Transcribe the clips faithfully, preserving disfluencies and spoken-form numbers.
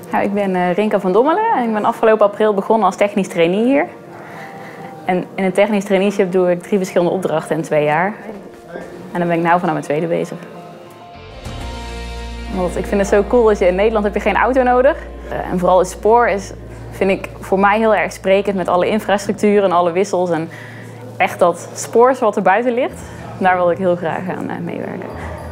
Ja, ik ben uh, Rinka van Dommelen en ik ben afgelopen april begonnen als technisch trainee hier. En in een technisch traineeship doe ik drie verschillende opdrachten in twee jaar. En dan ben ik nu van aan mijn tweede bezig. Want ik vind het zo cool dat je in Nederland heb je geen auto nodig. Uh, en vooral het spoor is, vind ik voor mij heel erg sprekend met alle infrastructuur en alle wissels. En echt dat spoor wat er buiten ligt, daar wil ik heel graag aan uh, meewerken.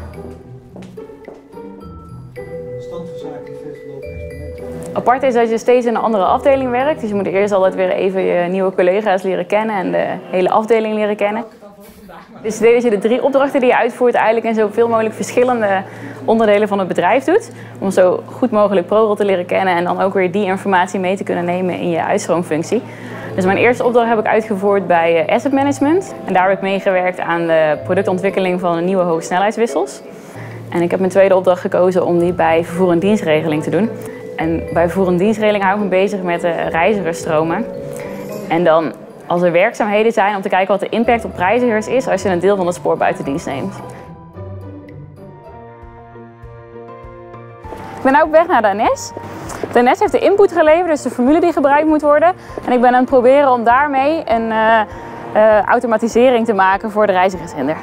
Apart is dat je steeds in een andere afdeling werkt. Dus je moet eerst altijd weer even je nieuwe collega's leren kennen en de hele afdeling leren kennen. Dus het idee dat je de drie opdrachten die je uitvoert eigenlijk in zoveel mogelijk verschillende onderdelen van het bedrijf doet. Om zo goed mogelijk ProRail te leren kennen en dan ook weer die informatie mee te kunnen nemen in je uitstroomfunctie. Dus mijn eerste opdracht heb ik uitgevoerd bij Asset Management. En daar heb ik meegewerkt aan de productontwikkeling van nieuwe hoogsnelheidswissels. En ik heb mijn tweede opdracht gekozen om die bij vervoer en dienstregeling te doen. En bij vervoer en dienstregeling hou ik me bezig met de reizigersstromen. En dan als er werkzaamheden zijn om te kijken wat de impact op reizigers is als je een deel van het spoor buiten dienst neemt. Ik ben nu op weg naar de N S. De N S heeft de input geleverd, dus de formule die gebruikt moet worden. En ik ben aan het proberen om daarmee een uh, uh, automatisering te maken voor de reizigershinder.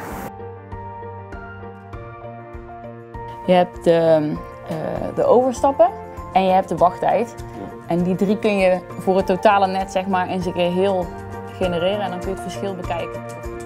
Je hebt de, uh, de overstappen en je hebt de wachttijd. En die drie kun je voor het totale net zeg maar in zijn geheel genereren en dan kun je het verschil bekijken.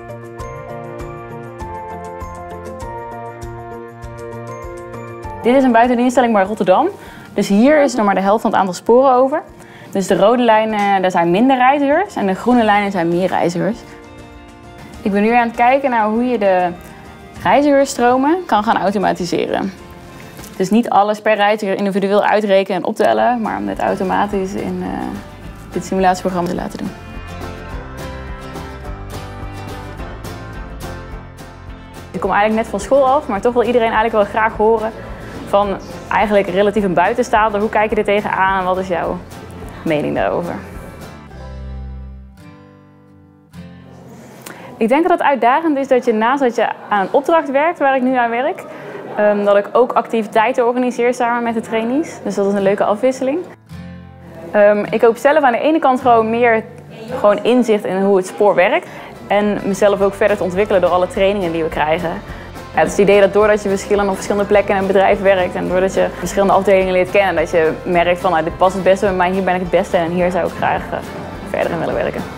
Dit is een buitendienststelling bij Rotterdam. Dus hier is nog maar de helft van het aantal sporen over. Dus de rode lijnen, daar zijn minder reizigers en de groene lijnen zijn meer reizigers. Ik ben nu aan het kijken naar hoe je de reizigersstromen kan gaan automatiseren. Dus niet alles per reiziger individueel uitrekenen en optellen, maar om dit automatisch in uh, dit simulatieprogramma te laten doen. Ik kom eigenlijk net van school af, maar toch wil iedereen eigenlijk wel graag horen van eigenlijk relatief een buitenstaander. Hoe kijk je er tegenaan en wat is jouw mening daarover? Ik denk dat het uitdagend is dat je naast dat je aan een opdracht werkt, waar ik nu aan werk, um, dat ik ook activiteiten organiseer samen met de trainees. Dus dat is een leuke afwisseling. Um, ik hoop zelf aan de ene kant gewoon meer gewoon inzicht in hoe het spoor werkt. En mezelf ook verder te ontwikkelen door alle trainingen die we krijgen. Ja, het is het idee dat doordat je verschillende, op verschillende plekken in een bedrijf werkt en doordat je verschillende afdelingen leert kennen, dat je merkt van nou, dit past het beste bij mij, hier ben ik het beste en hier zou ik graag uh, verder in willen werken.